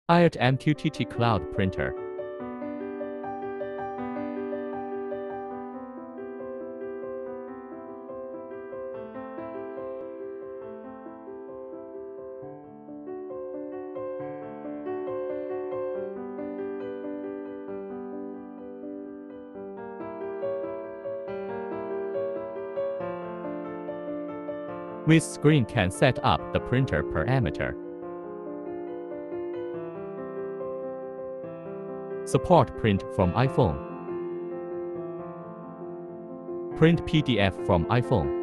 IoT MQTT Cloud Printer. With screen can set up the printer parameter. Support print from iPhone. Print PDF from iPhone.